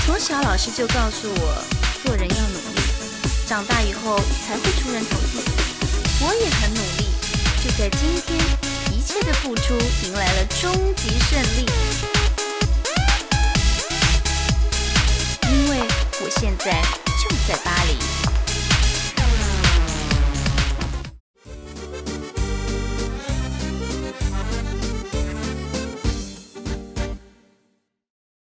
从小老师就告诉我，做人要努力，长大以后才会出人头地。我也很努力，就在今天，一切的付出迎来了终极胜利。因为我现在就在巴黎。